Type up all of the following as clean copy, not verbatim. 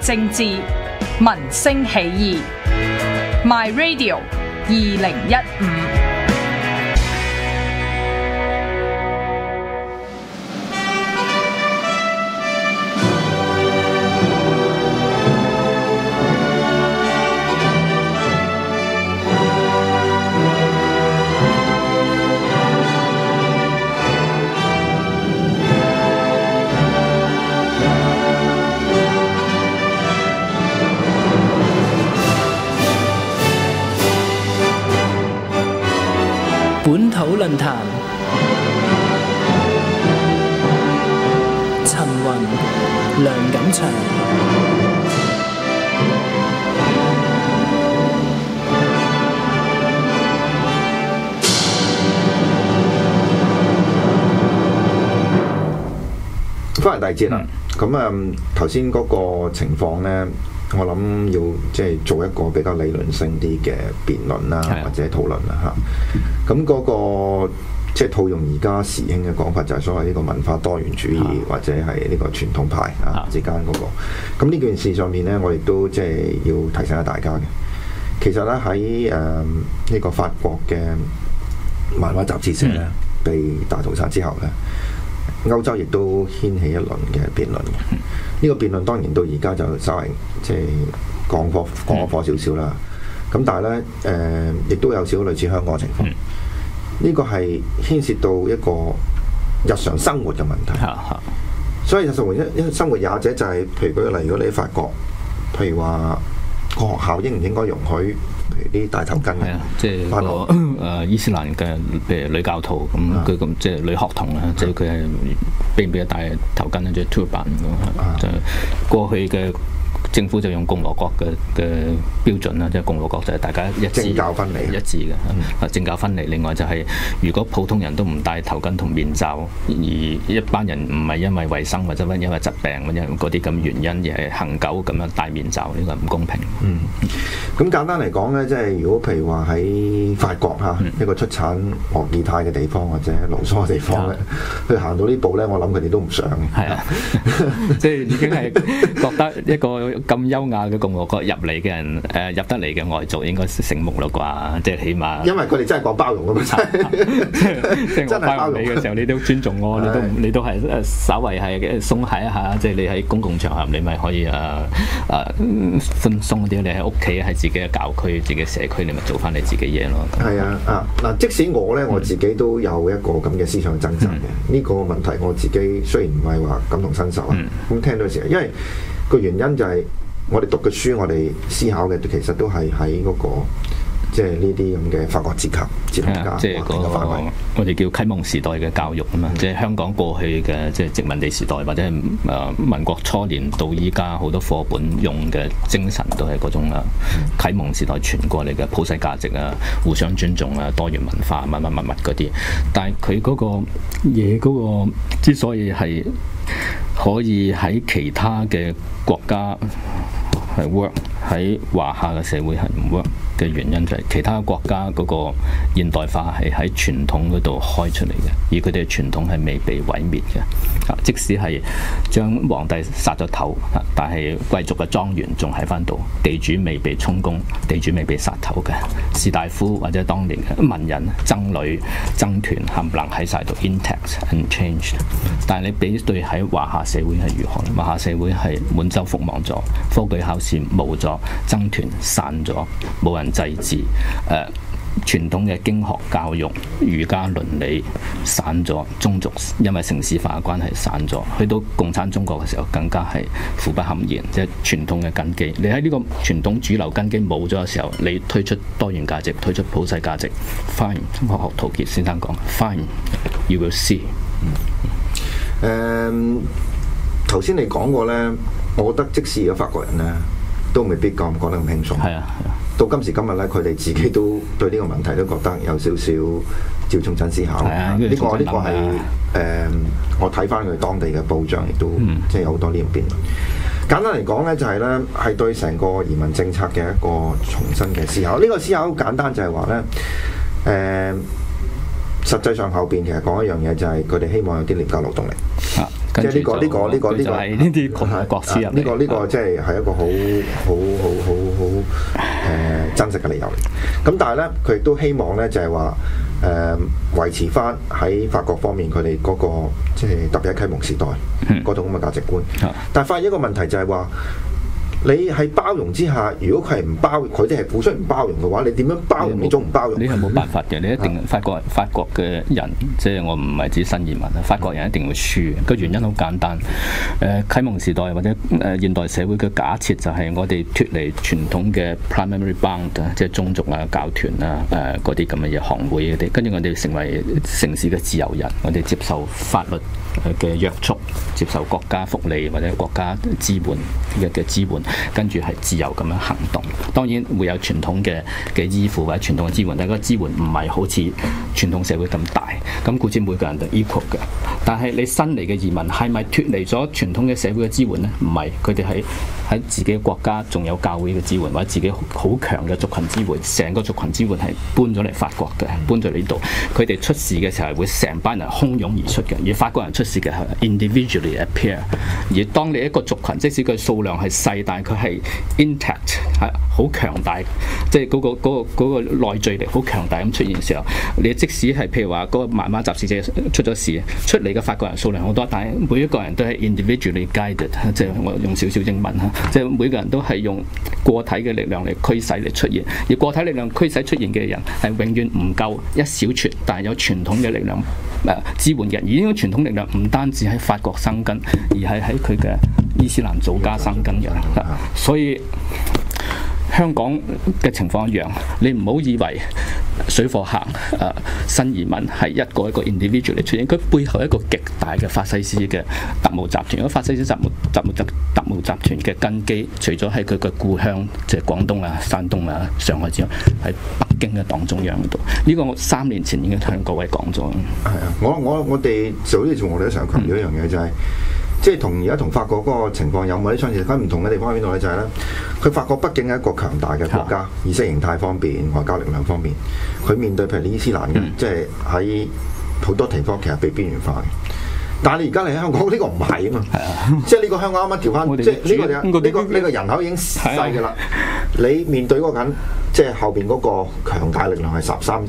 政治，民聲起義。My Radio 2015。 本土論壇，陳雲、梁錦祥。 翻嚟第二節啦，咁頭先嗰個情況咧，我諗要即係做一個比較理論性啲嘅辯論啦，或者討論啦嚇。咁嗰個即係套用而家時興嘅講法，就係所謂呢個文化多元主義或者係呢個傳統派之間嗰個。咁呢件事上面咧，我亦都即係要提醒下大家嘅。其實咧喺呢個法國嘅漫畫雜誌社咧被大屠殺之後咧，歐洲亦都掀起一輪嘅辯論嘅。呢個辯論當然到而家就稍為即係降咗火少少啦。咁但係咧亦都有少少類似香港嘅情況。呢個係牽涉到一個日常生活嘅問題。所以日常生活也者就係，譬如舉個例，如果你喺法國，譬如話個學校應唔應該容許譬如啲戴頭巾嘅， 即係個伊斯蘭嘅譬如女教徒咁，佢咁即係女學童啦，即係佢係俾唔俾戴頭巾咧，即係 turban 咁，就過去嘅。政府就用共和國嘅標準啦，即係共和國就係大家一致政教分離一致嘅，政教分離。另外就係如果普通人都唔戴頭巾同面罩，而一班人唔係因為衞生或者因為疾病或者嗰啲咁原因而係恆久咁樣戴面罩，呢個係唔公平。 咁簡單嚟講咧，即係如果譬如話喺法國嚇一個出產伏爾泰嘅地方或者盧梭嘅地方咧，佢行到呢步咧，我諗佢哋都唔想。係啊， 即係已經係覺得一個咁優雅嘅共和國入嚟嘅人，入得嚟嘅外族應該醒目啦啩，即係起碼。 因為佢哋真係講包容㗎嘛， 即係我包容你嘅時候，你都尊重我，你都係稍為係鬆懈一下，即係你喺公共場合，你咪可以寬鬆啲。你喺屋企喺自己嘅教區、自己嘅社區，你咪做翻你自己嘢咯。 係啊，嗱，即使我咧，我自己都有一個咁嘅思想掙扎嘅。呢個問題我自己雖然唔係話感同身受啊，咁聽到時候，因為個原因就係我哋讀嘅書，我哋思考嘅其實都係喺嗰個即係呢啲咁嘅法國哲學家即係嗰個我哋叫啟蒙時代嘅教育啊嘛，即係香港過去嘅即係殖民地時代或者係民國初年到依家好多課本用嘅精神都係嗰種啟蒙時代傳過嚟嘅普世價值啊、互相尊重啊、多元文化乜嗰啲，但係佢嗰個嘢嗰個之所以係可以喺其他嘅國家係 work， 喺華夏嘅社會係唔 work 嘅原因就係其他國家嗰個現代化係喺傳統嗰度開出嚟嘅，而佢哋嘅傳統係未被毀滅嘅。即使係將皇帝殺咗頭，但係貴族嘅莊園仲喺翻度，地主未被充公，地主未被殺頭嘅，士大夫或者當年嘅文人僧侶僧團冚唪唥喺晒度 intact unchanged。但係你比對喺華夏社會係如何？華夏社會係滿洲覆亡咗，科舉考試冇咗，僧團散咗，冇人祭祀，傳統嘅經學教育、儒家倫理散咗，宗族因為城市化嘅關係散咗，去到共產中國嘅時候更加係苦不堪言，即係傳統嘅根基。你喺呢個傳統主流根基冇咗嘅時候，你推出多元價值、推出普世價值 ，fine。我學陶傑先生講 ，fine，you will see。 頭先你講過咧，我覺得即使有法國人咧，都未必講得咁輕鬆。係啊。到今時今日咧，佢哋自己都對呢個問題都覺得有少少要重新思考。呢個係我睇翻佢當地嘅報章，亦都即係有好多呢種辯論。簡單嚟講咧，就係咧係對成個移民政策嘅一個重新嘅思考。呢個思考好簡單，就係話咧實際上後邊其實講一樣嘢，就係佢哋希望有啲廉價勞動力。 即係呢個就係呢啲窮國之入嚟。 呢個即係一個好真實嘅理由嚟。咁但係咧，佢亦都希望咧就係話維持翻喺法國方面佢哋嗰個即係特別喺啟蒙時代嗰種咁嘅價值觀。但係發現一個問題就係話，你喺包容之下，如果佢係唔包，佢哋係付出唔包容嘅話，你點樣包容呢種唔包容？ 你係冇辦法嘅，你一定法國嘅人，即係我唔係指新移民啊，法國人一定會輸。個原因好簡單，啟蒙時代或者現代社會嘅假設就係我哋脫離傳統嘅 primary bound， 即係宗族啊、教團啊、嗰啲咁嘅嘢、行會嗰啲，跟住我哋成為城市嘅自由人，我哋接受法律嘅約束，接受國家福利或者國家支援嘅支援，跟住係自由咁樣行動。當然會有傳統嘅依附或者傳統嘅支援，但係個支援唔係好似傳統社會咁大。咁故此每個人都 equal 嘅。但係你新嚟嘅移民係咪脫離咗傳統嘅社會嘅支援呢？唔係，佢哋喺自己嘅國家仲有教會嘅支援，或者自己好強嘅族群支援，成個族群支援係搬咗嚟法國嘅，搬咗嚟呢度。佢哋出事嘅時候係會成班人洶湧而出嘅，而法國人出事嘅係 individually appear。而當你一個族群，即使佢數量係細，但係佢係 intact， 係好強大，即係嗰個內聚力好強大咁出現嘅時候，你即使係譬如話嗰個漫畫集市者出咗事，出嚟嘅法國人數量好多，但係每一個人都係 individually guided， 即係我用少少英文嚇，即係每個人都係用個體嘅力量嚟驅使嚟出現，而個體力量驅使出現嘅人係永遠唔夠一小撮，但係有傳統嘅力量支援嘅人，而呢種傳統力量唔單止喺法國生根，而係喺佢嘅伊斯蘭祖家生根嘅，所以香港嘅情況一樣，你唔好以為水貨客新移民係一個 individual 嚟出現，佢背後一個極大嘅法西斯嘅特務集團。嗰法西斯特務集團嘅根基，除咗喺佢嘅故鄉即係廣東啊、山東啊、上海之外，喺北京嘅黨中央嗰度。呢個我3年前已經向各位講咗。 係啊，我哋就好似我哋都成日強調一樣嘢，就係即係同而家同法國嗰個情況有冇啲相似？佢唔同嘅地方喺邊度咧？就係咧，佢法國畢竟係一個強大嘅國家，意識形態方面、外交力量方面，佢面對譬如伊斯蘭嘅，即係喺好多地方其實被邊緣化嘅。但係你而家嚟香港呢個唔係啊嘛，即係呢個香港啱啱調翻，即係呢個人口已經細㗎啦。你面對嗰個緊，即係後邊嗰個強大力量係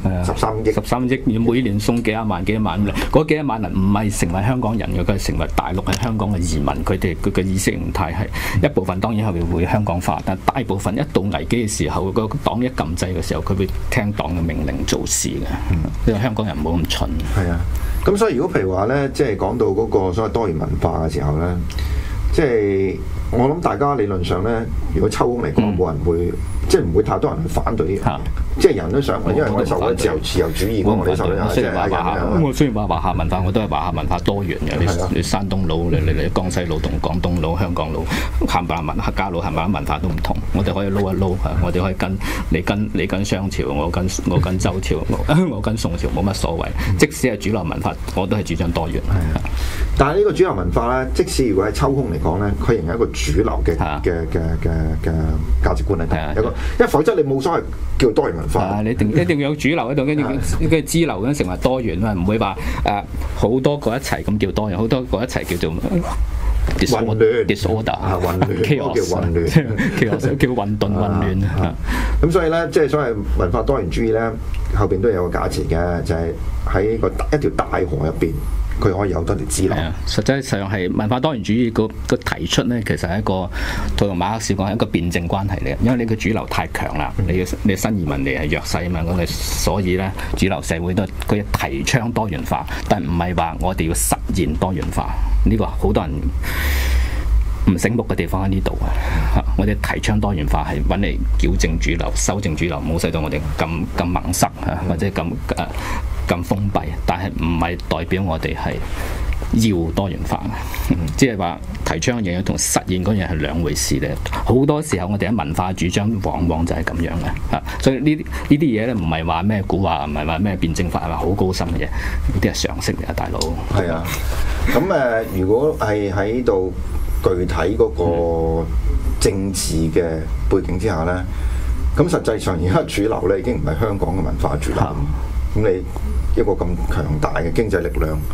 13億， 每年送幾廿萬嚟，嗰幾廿萬人唔係成為香港人嘅，佢係成為大陸喺香港嘅移民，佢嘅意識形態係一部分當然係會香港化，但大部分一到危機嘅時候，個黨一撳掣嘅時候，佢會聽黨嘅命令做事嘅。因為香港人唔好咁蠢。 係啊。咁所以如果譬如話咧，即係講到嗰個所謂多元文化嘅時候咧，即係我諗大家理論上咧，如果抽空嚟講，冇人會即係唔會太多人去反對呢樣嘢。即係人都想，因為我哋受咗自由主義，我哋受咗雖然話華夏文化，我都係華夏文化多元嘅。你山東佬，你江西佬同廣東佬、香港佬、冚唪唥客家佬係咪文化都唔同？我哋可以撈一撈，我哋可以你跟商朝，我跟周朝，我跟宋朝，冇乜所謂。即使係主流文化，我都係主張多元。 但係呢個主流文化咧，即使如果喺抽空嚟講咧，佢仍係一個主流嘅價值觀嚟嘅。因為否則你冇所謂叫多元文化。 你一定要有主流喺度，跟住支流咁成為多元啊，唔會話好多個一齊咁叫多元，好多個一齊叫做混亂 disorder 混亂叫混亂， 叫混沌混亂。 咁所以咧，即係所謂文化多元主義咧，後邊都有個價值嘅，就係喺一條大河入邊。佢可以有多啲資料。 實際上係文化多元主義個提出咧，其實係一個同馬克思講係一個辯證關係嚟嘅，因為你個主流太強啦，你新移民嚟係弱勢啊嘛，咁所以咧主流社會都佢提倡多元化，但唔係話我哋要實現多元化。呢個好多人唔醒目嘅地方喺呢度啊！我哋提倡多元化係揾嚟矯正主流、修正主流，唔好使到我哋咁盲塞啊，或者咁封閉。但係唔係代表我哋係要多元化，即係話提倡嘅嘢同實現嗰樣係兩回事咧。好多時候我哋喺文化主張往往就係咁樣嘅嚇，所以呢啲嘢咧唔係話咩古話，唔係話咩辯證法，係話好高深嘅嘢，呢啲係常識嚟啊，大佬。 係啊，咁如果係喺度具體嗰個政治嘅背景之下咧，咁實際上而家主流咧已經唔係香港嘅文化主流。咁你一個咁強大嘅經濟力量，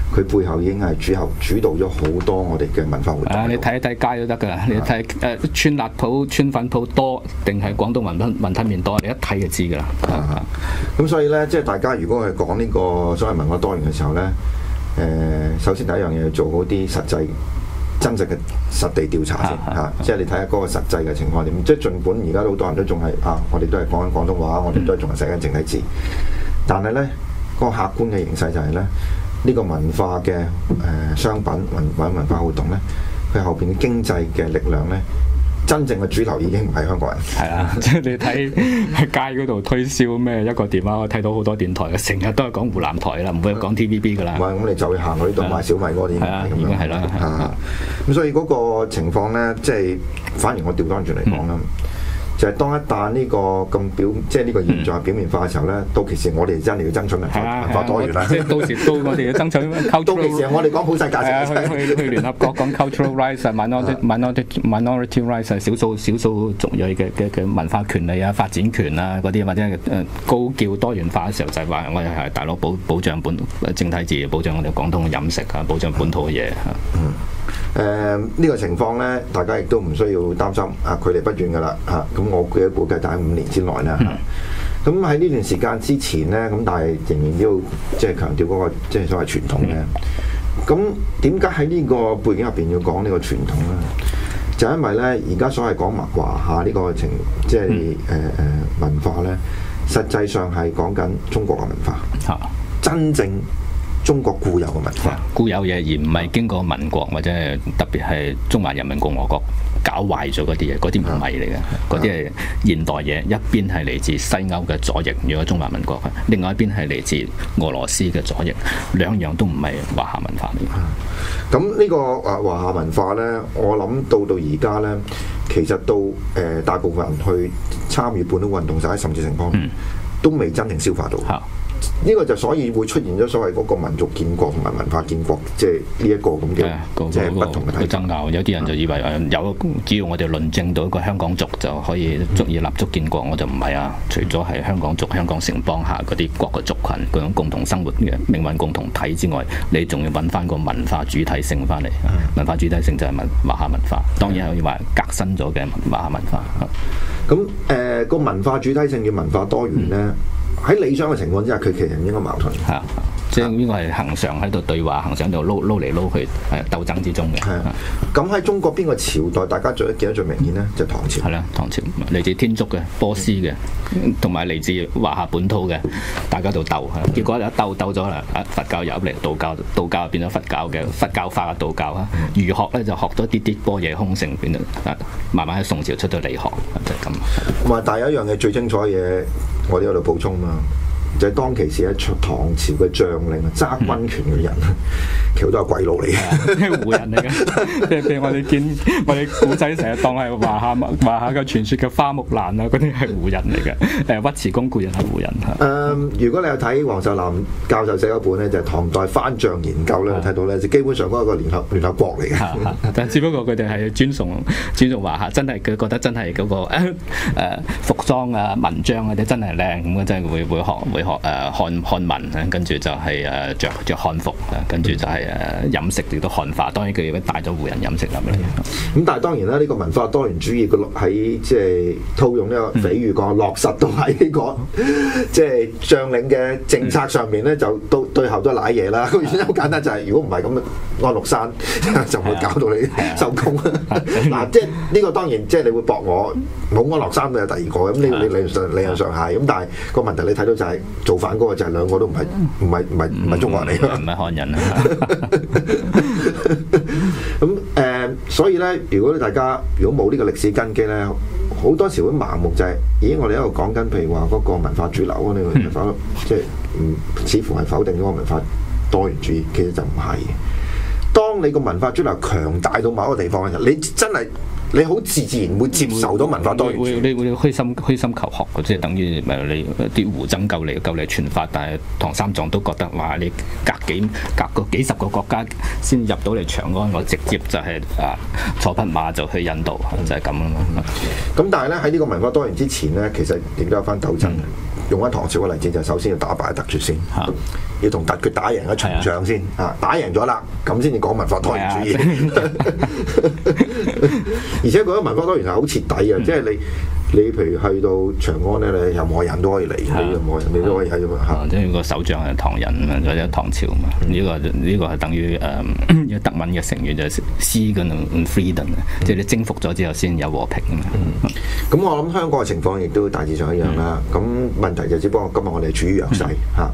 佢背後已經係主導咗好多我哋嘅文化活動。 你睇一睇街都得㗎，你睇川辣鋪、川粉鋪多定係廣東雲吞麵多，你一睇就知㗎啦。 咁所以咧，即係大家如果係講呢個所謂文化多元嘅時候咧，首先第一樣嘢要做好啲實際真實嘅實地調查先嚇，即係你睇下嗰個實際嘅情況點。即係儘管而家好多人都仲係我哋都係講緊廣東話，我哋都係仲係寫緊正體字，但係咧嗰個客觀嘅形勢就係咧，呢個文化嘅商品文化活動咧，佢後邊嘅經濟嘅力量咧，真正嘅主流已經唔係香港人。 係啊，即係你睇喺街嗰度推銷咩一個電話，我睇到好多電台嘅，成日都係講湖南台啦，唔會講 TVB 噶啦。 唔係，咁你就去行嗰啲度買小米嗰啲， 已經係啦。 咁所以嗰個情況咧，即係反而我調翻轉嚟講啦。就係當一旦呢個咁即係呢個現象表面化嘅時候咧，到其時我哋真係要爭取文化多元啦。 即係到時我哋要爭取到其時我哋講普世價值。 去聯合國講 cultural rights、minority rights 少數族裔嘅文化權利啊、發展權啊嗰啲，或者高叫多元化嘅時候，就係話我哋係大佬保障正體字，保障我哋廣東嘅飲食啊，保障本土嘅嘢呢個情況咧，大家亦都唔需要擔心距離不遠㗎啦嚇。咁我嘅估計大概5年之內啦嚇。咁喺呢段時間之前咧，咁但係仍然要即係強調嗰個即係所謂傳統嘅。咁點解喺呢個背景入邊要講呢個傳統咧？就因為咧，而家所謂講華夏呢個即係文化咧，實際上係講緊中國嘅文化，真正中國固有嘅文化， 固有嘢，而唔係經過民國或者係特別係中華人民共和國搞壞咗嗰啲嘢，嗰啲唔係嚟嘅，嗰啲係現代嘢。一邊係嚟自西歐嘅左翼，如果中華民國；另外一邊係嚟自俄羅斯嘅左翼，兩樣都唔係華夏文化嚟嘅。 咁呢個華夏文化咧，我諗到而家咧，其實到大部分人去參與本土運動，甚至情況都未真正消化到。呢個就所以會出現咗所謂嗰個民族建國同埋文化建國，即係呢一個咁嘅即係不同嘅爭拗。有啲人就以為只要我哋論證到一個香港族就可以足以立足建國，我就唔係啊！除咗係香港族、香港城邦下嗰啲各個族群嗰種共同生活嘅命運共同體之外，你仲要揾翻個文化主體性翻嚟。文化主體性就係華夏文化，當然係可以話革新咗嘅華夏文化。 咁個文化主體性與文化多元咧，喺理想嘅情況之下，佢其實唔應該矛盾。 即係應該係恆常喺度對話，恆常喺度撈嚟撈去，鬥爭之中嘅。 咁喺中國邊個朝代大家記得最明顯咧？就係唐朝。 係啦，唐朝嚟自天竺嘅、波斯嘅，同埋嚟自華夏本土嘅，大家度鬥。結果一鬥咗啦，佛教入嚟，道教變咗佛教嘅佛教化嘅道教啊。儒學咧就學咗啲般若空性，變咗慢慢喺宋朝出咗理學，就係咁。 同埋，但係有一樣嘢最精彩嘅嘢，我哋喺度補充嘛。就係當其時喺唐朝嘅將領揸軍權嘅人，其實都係鬼佬嚟嘅， 胡人嚟嘅。即係譬如我哋古仔成日當係華夏嘅傳說嘅花木蘭啊，嗰啲係胡人嚟嘅。尉遲恭故人係胡人嚇。 如果你有睇黃秀南教授寫嗰本咧，就係唐代番將研究咧，睇到咧就基本上嗰個聯合國嚟嘅。 但只不過佢哋係尊崇華夏，真係佢覺得真係嗰個服裝啊、文章啊，真係靚咁，真係會學漢文，跟住就係着漢服，跟住就係飲食亦都漢化。當然佢哋帶咗胡人飲食咁樣。 咁但係當然啦，呢個文化多元主義喺即係套用呢個比喻講，落實到喺呢個即係將領嘅政策上面咧，就到最後都係賴嘢啦。個原因好簡單，就係如果唔係咁，安祿山就會搞到你收工。嗱，即係呢個當然即係你會駁我冇安祿山，就係第二個咁。你理論上係咁，但係個問題你睇到就係造反嗰個就係兩個都唔係中國人嚟㗎， 唔係漢人啊。 咁所以咧，如果大家如果冇呢個歷史根基咧，好多時會盲目就係，咦？我哋喺度講緊，譬如話嗰個文化主流啊，呢個否即係似乎係否定咗個文化多元主義，其實就唔係。當你個文化主流強大到某一個地方嘅時候，你真係你好自然會接受到文化多元主義。 你會虛心求學嘅，即係等於你啲胡僧夠嚟傳法，但係唐三藏都覺得話你隔個幾十個國家先入到嚟長安，我直接就係坐匹馬就去印度，就係咁啦嘛。 咁但係咧喺呢個文化多元之前咧，其實亦都有翻鬥爭嘅。 用翻唐朝嘅例子，就首先要打敗突厥先，要同突厥打贏一場仗先，打贏咗啦，咁先至講文化多元主義。而且嗰個文化多元係好徹底嘅，即係你譬如去到長安咧，你任何人都可以嚟，你任何人你都可以喺度嚇。 即係個首長係唐人啊，或者唐朝嘛。呢個係等於德文嘅成語就係 Siegen und Frieden，即係你征服咗之後先有和平啊嘛。 咁我諗香港嘅情況亦都大致上一樣啦。咁問題就只不過今日我哋處於弱勢嚇。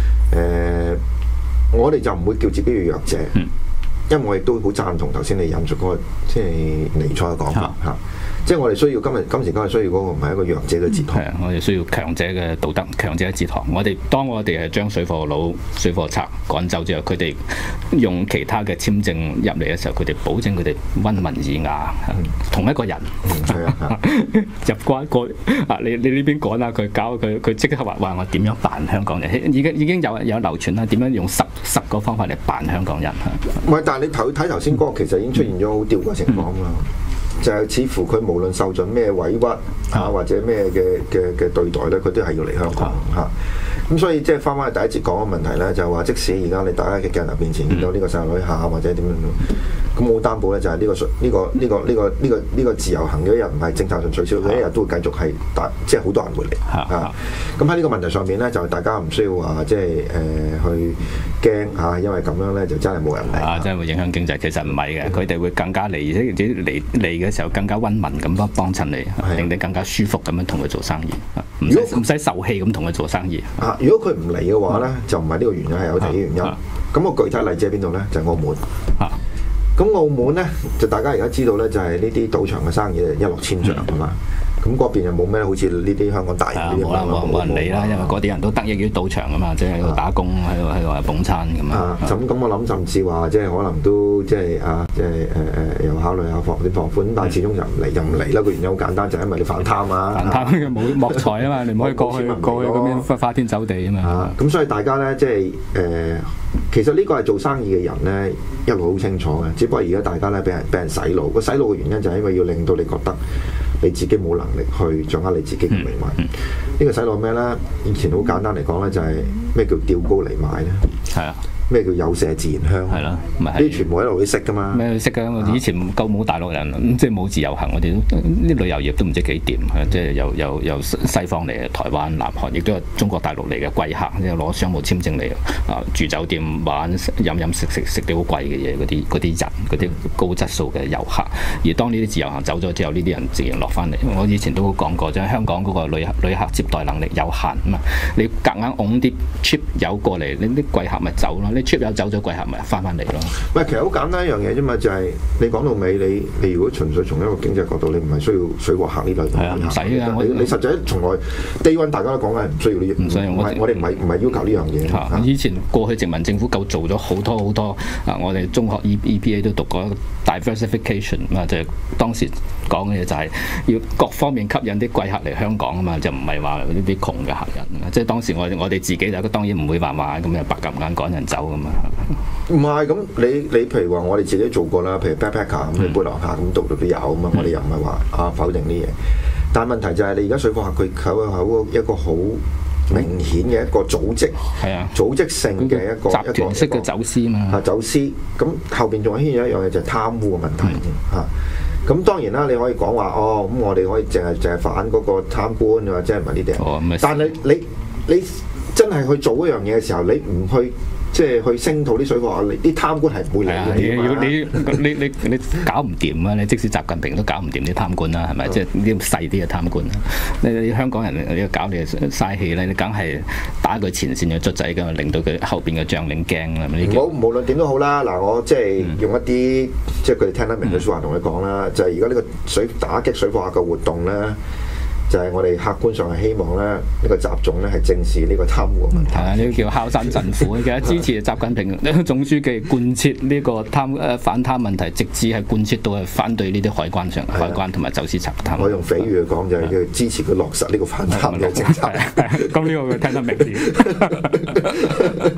我哋就唔會叫自己係弱者，因為我亦都好贊同頭先你引述嗰個即係尼采嘅講法嚇。即係我哋需要今時今日需要嗰個唔係一個弱者嘅哲學， 係啊，我哋需要強者嘅道德、強者嘅哲學。當我哋係將水貨佬、水貨賊趕走之後，佢哋用其他嘅簽證入嚟嘅時候，佢哋保證佢哋溫文爾雅，同一個人入關過你呢邊趕下佢搞佢即刻話我點樣扮香港人？已經有流傳啦，點樣用十個方法嚟扮香港人？ 唔係，但係你睇頭先嗰個其實已經出現咗好吊詭情況啦。就係似乎佢無論受盡咩委屈或者咩嘅對待咧，佢都係要嚟香港嚇。咁所以即係翻返去第一節講嘅問題咧，就係話即使而家你大家嘅鏡頭面前見到呢個細路女喊或者點樣，咁我擔保咧就係呢個自由行嘅一日唔係政策上取消，佢一日都會繼續係即係好多人會嚟嚇。咁喺呢個問題上面咧，就大家唔需要話即係去驚嚇，因為咁樣咧就真係冇人嚟真係會影響經濟。其實唔係嘅，佢哋會更加嚟，而且嚟嘅時候更加溫文咁幫襯你，令你更加舒服咁樣同佢做生意，唔使受氣咁同佢做生意。 如果佢唔嚟嘅話咧，就唔係呢個原因，係有第二原因。咁個具體例子喺邊度咧？就係澳門。咁澳門咧，就大家而家知道咧，就係呢啲賭場嘅生意一落千丈係嘛。咁嗰邊又冇咩好似呢啲香港大型啲冇人理啦，因為嗰啲人都得益於賭場啊嘛，即係喺度打工，喺度捧餐咁啊。 咁我諗甚至話即係可能都即係又考慮下放寬，但係始終就唔嚟啦。個原因好簡單，就係因為你反貪啊！ 反貪冇莫財啊嘛，你唔可以過去咁樣花天酒地啊嘛。 咁所以大家咧即係其實呢個係做生意嘅人咧一路好清楚嘅，只不過而家大家咧俾人洗腦。個洗腦嘅原因就係因為要令到你覺得你自己冇能力去掌握你自己嘅命運。呢個洗腦咩咧？以前好簡單嚟講咧，就係咩叫吊高嚟賣咧？係啊。咩叫有麝自然香？係咯，呢啲全部喺度都識噶嘛。 咩識㗎？我哋以前夠冇大陸人，即係冇自由行，我哋啲旅遊業都唔知幾掂。即係由西方嚟嘅，台灣、南韓，亦都有中國大陸嚟嘅貴客，即係攞商務簽證嚟住酒店玩飲食啲好貴嘅嘢，嗰啲人嗰啲高質素嘅遊客。而當呢啲自由行走咗之後，呢啲人自然落翻嚟。我以前都講過，即係香港嗰個旅客接待能力有限啊嘛。你夾硬拱啲 cheap 友過嚟，你啲貴客咪走咯。出有走咗貴客咪翻嚟咯。 喂，其實好簡單一樣嘢啫嘛，就係你講到尾，你如果純粹從一個經濟角度，你唔係需要水貨客呢類。係啊，唔使㗎。你實際從來 day one 大家都講緊係唔需要呢啲。唔使用。我哋唔係要求呢樣嘢。 以前過去殖民政府夠做咗好多我哋中學 EPA 都讀過 diversification 啊，就係當時講嘅嘢就係要各方面吸引啲貴客嚟香港啊嘛，就唔係話呢啲窮嘅客人。即係當時我哋自己就當然唔會話咁樣白鴿眼趕人走咁啊。 唔係咁，你譬如話我哋自己做過啦，譬如 backpacker 咁，你背囊客咁度都有啊嘛。我哋又唔係話否定呢嘢，但係問題就係你而家水貨客佢係一個好明顯嘅一個組織，係啊，組織性嘅一個集團式嘅走私嘛。 走私咁後邊仲牽有一樣嘢就係貪污嘅問題嚇。咁當然啦，你可以講話咁我哋可以淨係反嗰個貪官或者係唔係呢啲？但係你真係去做一樣嘢嘅時候，你唔去即係去聲討啲水貨客，啲貪官係唔會嚟嘅。 你搞唔掂啊！你即使習近平都搞唔掂啲貪官啦，係咪？即係啲細啲嘅貪官。你香港人你搞你嘥氣咧，你梗係打佢前線嘅卒仔㗎，令到佢後邊嘅將領驚啦。 無論點都好啦，嗱我即係用一啲即係佢哋聽得明嘅説話同佢講啦，就係而家呢個打擊水貨客嘅活動咧。就係我哋客觀上係希望咧，呢個習總咧係正視呢個貪污嘅問題。係啊，呢個叫敲山震虎。其實支持習近平總書記貫徹呢個反貪問題，直至係貫徹到係反對呢啲海關同埋走私賊貪。 我用比喻去講就係叫支持佢落實呢個反貪嘅政策。 咁呢個佢聽得明啲。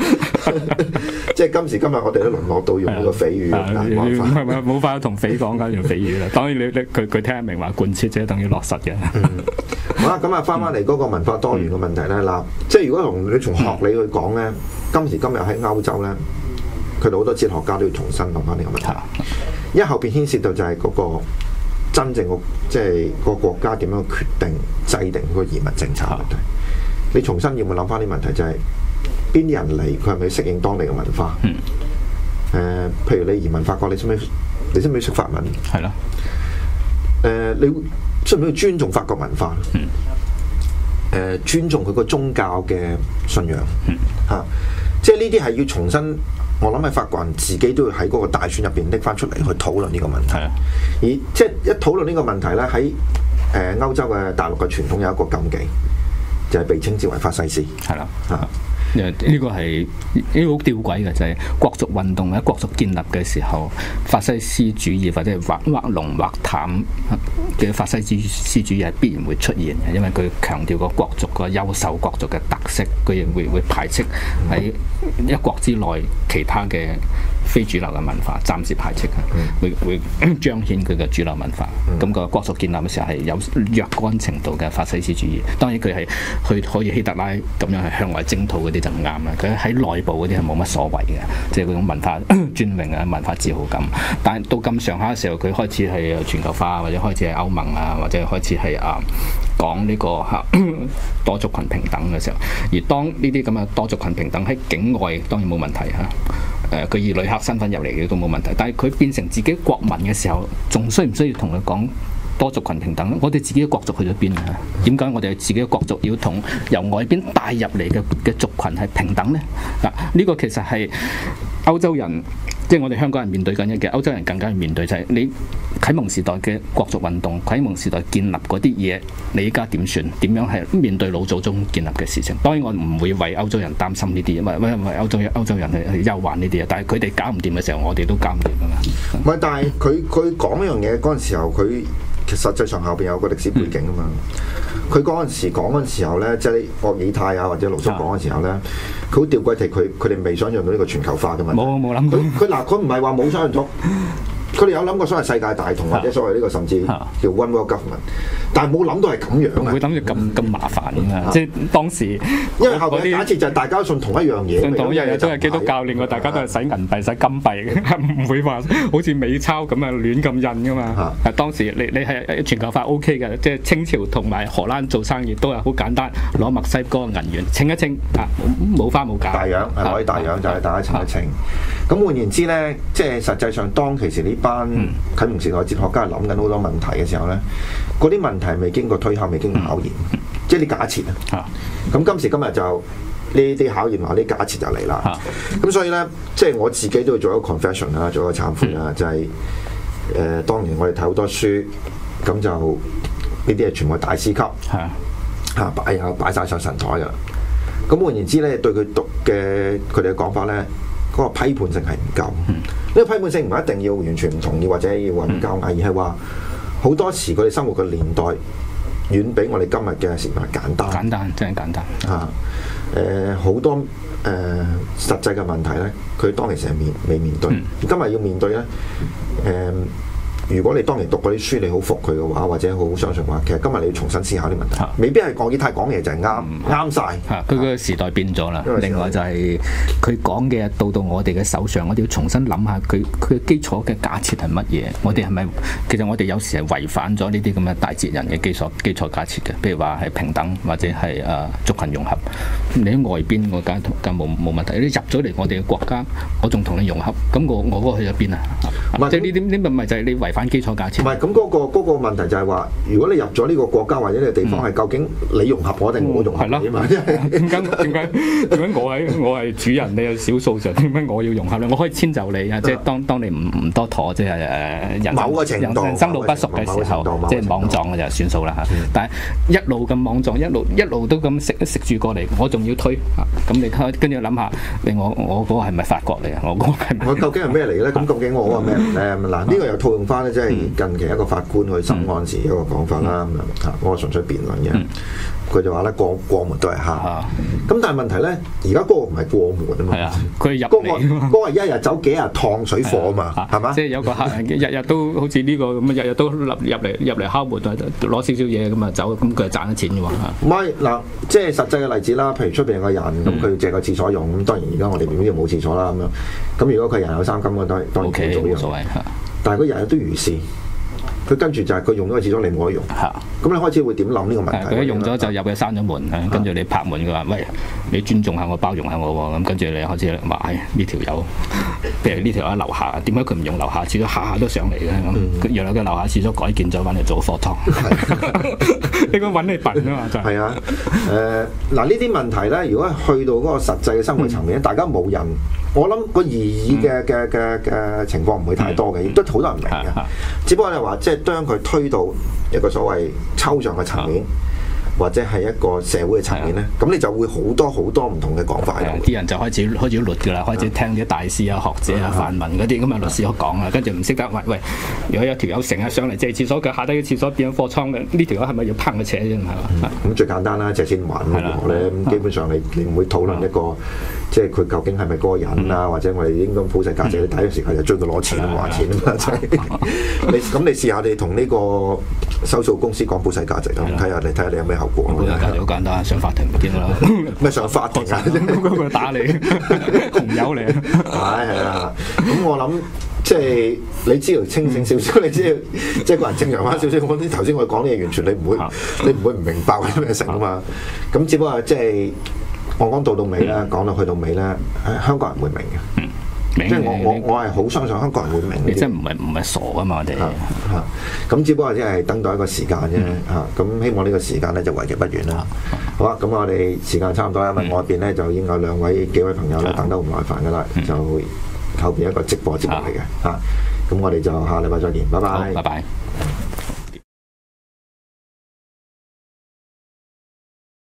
即係今時今日我哋都淪落到用呢個匪語， 冇法同匪講緊用匪語啦。當然佢聽得明話貫徹啫，等於落實嘅。 好啦，咁啊翻嚟嗰個文化多元嘅問題咧，嗱，即係如果你從學理去講咧，今時今日喺歐洲咧，佢哋好多哲學家都要重新諗翻呢個問題，因為後邊牽涉到就係嗰個真正即係個國家點樣決定制定嗰個移民政策問題。你重新要唔要諗翻啲問題，就係邊啲人嚟，佢係咪適應當地嘅文化？譬如你移民法國，你識唔識識法文？ 係咯。 你需唔需要尊重法國文化？尊重佢個宗教嘅信仰。即係呢啲係要重新，我諗係法國人自己都要喺嗰個大選入邊拎翻出嚟去討論呢個問題。而即係一討論呢個問題咧，喺歐洲嘅大陸嘅傳統有一個禁忌，就係被稱之為法西斯。係啦。 呢個係呢個好吊詭嘅，就係國族運動或者國族建立嘅時候，法西斯主義或者係或濃或淡嘅法西斯主義係必然會出現嘅，因為佢強調個國族個優秀國族嘅特色，佢亦會排斥喺一國之內其他嘅非主流嘅文化，暫時排斥嘅，會彰顯佢嘅主流文化。咁個國族建立嘅時候係有若干程度嘅法西斯主義，當然佢係可以希特拉咁樣係向外征討嗰啲就唔啱啦。佢喺內部嗰啲係冇乜所謂嘅，即係嗰種文化尊榮啊、文化自豪感。但係到咁上下嘅時候，佢開始係全球化，或者開始係歐盟啊，或者開始係講呢個多族群平等嘅時候，而當呢啲咁嘅多族群平等喺境外當然冇問題嚇。佢以旅客身份入嚟嘅都冇問題，但係佢變成自己國民嘅時候，仲需唔需要同佢講多族群平等？我哋自己嘅國族去咗邊啊？點解我哋自己嘅國族要同由外邊帶入嚟嘅族群係平等呢？嗱，呢個其實係歐洲人，即係我哋香港人面對緊嘅，歐洲人更加要面對就係你啟蒙時代嘅國族運動，啟蒙時代建立嗰啲嘢，你依家點算？點樣係面對老祖宗建立嘅事情？當然我唔會為歐洲人擔心呢啲，因為歐洲人去憂患呢啲嘢，但係佢哋搞唔掂嘅時候，我哋都搞唔掂㗎嘛。 唔係，但係佢講一樣嘢嗰陣時候，佢其實實際上後邊有個歷史背景啊嘛。佢嗰陣時講嗰陣時候咧，即係鄂爾泰啊或者盧梭講嘅時候咧，佢好吊詭地，佢哋未想象到呢個全球化嘅問題。 冇諗到。 佢唔係話冇想象到。佢哋有諗過所謂世界大同或者所謂呢個甚至叫 One World Government，但係冇諗到係咁樣嘅，唔會諗住咁麻煩嘅。即係當時，因為後邊假設就係大家信同一樣嘢， 信同一樣嘢都係基督教，另外大家都係使銀幣、使金幣，唔會話好似美鈔咁啊亂咁印噶嘛。但當時你係全球化 OK 嘅，即係清朝同埋荷蘭做生意都係好簡單，攞墨西哥銀元稱一稱啊，冇花冇假。 大洋係攞啲大洋就係大家稱一稱。咁換言之咧，即係實際上當其時呢班啟蒙時代哲學家諗緊好多問題嘅時候咧，嗰啲問題未經過推敲，未經過考驗，即係啲假設啊。咁今時今日就呢啲考驗話啲假設就嚟啦。咁所以咧，即係我自己都要做一個 confession 啦，做一個懺悔啦，就係當年我哋睇好多書，咁就呢啲係全部大師級擺晒上神台㗎啦。咁換言之咧，對佢讀嘅佢哋嘅講法咧，嗰個批判性係唔夠。呢個批判性唔係一定要完全唔同意或者要揾交嗌，而係話好多時佢哋生活嘅年代遠比我哋今日嘅事物簡單。簡單，真係簡單。好多實際嘅問題咧，佢當其時係未面對。今日要面對咧，如果你當年讀嗰啲書，你好服佢嘅話，或者好相信嘅話，其實今日你要重新思考啲問題，未必係鄂爾泰講嘢就係啱晒。 佢個時代變咗啦。另外就係佢講嘅到我哋嘅手上，我哋要重新諗下佢基礎嘅假設係乜嘢？我哋係咪其實我哋有時係違反咗呢啲咁嘅大哲人嘅基礎假設嘅？譬如話係平等或者係族群融合。你喺外邊我梗冇問題，你入咗嚟我哋嘅國家，我仲同你融合，咁我嗰個去咗邊啊？即係呢啲咪就係你違反基礎價錢。唔係咁嗰個問題就係話，如果你入咗呢個國家或者呢個地方，係究竟你融合我定我融合你啊嘛？點解我係主人，你係少數上？點解我要融合你？我可以遷就你啊！即係當你唔多妥，即係人生路不熟嘅時候，即係莽撞嘅就算數啦嚇。但係一路咁莽撞，一路都咁食住過嚟，我仲要推嚇。咁你跟住諗下，我嗰個係咪法國嚟啊？我究竟係咩嚟咧？咁究竟我嗰個咩咧？嗱，呢個又套用翻咧，即係近期一個法官去審案時一個講法啦。咁樣我純粹辯論嘅。 佢就話咧過門都係蝦。咁但係問題咧，而家嗰個唔係過門啊嘛。 係啊，佢入嚟。 嗰個一日走幾日趟水貨啊嘛，係嘛？ 即係有個客人日日都好似呢個咁日日都入嚟敲門攞少少嘢咁啊走，咁佢係賺咗錢嘅喎。 唔係嗱，即係實際嘅例子啦。譬如出邊有個人咁，佢借個廁所用，咁當然而家我哋邊度冇廁所啦咁樣。咁如果佢人有三金嘅，當然冇所謂。但係佢日日都如是。佢跟住就係佢用咗個廁所，你冇得用。咁你開始會點諗呢個問題？ 佢一用咗就入去閂咗門，跟住你拍門嘅話，喂，你尊重下我，包容下我喎。咁跟住你開始話，呢條友，譬如呢條友喺樓下，點解佢唔用樓下廁所，下下都上嚟嘅？咁原來佢樓下廁所改建咗，揾嚟做貨倉。應該揾你笨啊嘛，就係啊。嗱呢啲問題咧，如果去到嗰個實際嘅生活層面，大家冇人。我諗個異議嘅情況唔會太多嘅，亦都好多人明嘅。只不過你話即係將佢推到一個所謂抽象嘅層面，或者係一個社會嘅層面咧，咁你就會好多唔同嘅講法。 啲人就開始律㗎啦，開始聽啲大師啊、學者啊、泛民嗰啲咁嘅律師講啊，跟住唔識得喂，如果有條友成日上嚟借廁所，佢下低嘅廁所變咗貨倉嘅，呢條友係咪要拚佢扯啫？係嘛？ 咁最簡單啦，借錢還咁咧，咁基本上你唔會討論一個。即係佢究竟係咪嗰個人啊？或者我哋應該普世價值？你第一時間就追佢攞錢還錢啊嘛！你試下你同呢個收數公司講普世價值啦，睇下你有咩後果。 普世價值好簡單，上法庭咪見啦。 咩上法庭啊？ 佢打你，紅友嚟。 係啊！咁我諗即係你知道清醒少少，你知道即係個人正常翻少少。我啲頭先我講啲嘢完全你唔會唔明白或者咩成啊嘛。咁只不過即係。我講到尾咧，講到去到尾咧，香港人會明嘅。即係我係好相信香港人會明。 你真唔係傻噶嘛？我哋咁只不過即係等待一個時間啫嚇。咁希望呢個時間咧就為期不遠啦。好啊，咁我哋時間差唔多，因為外邊咧就已經有幾位朋友咧等得唔耐煩噶啦，就後邊一個直播節目嚟嘅嚇。咁我哋就下禮拜再見，拜拜。 拜拜。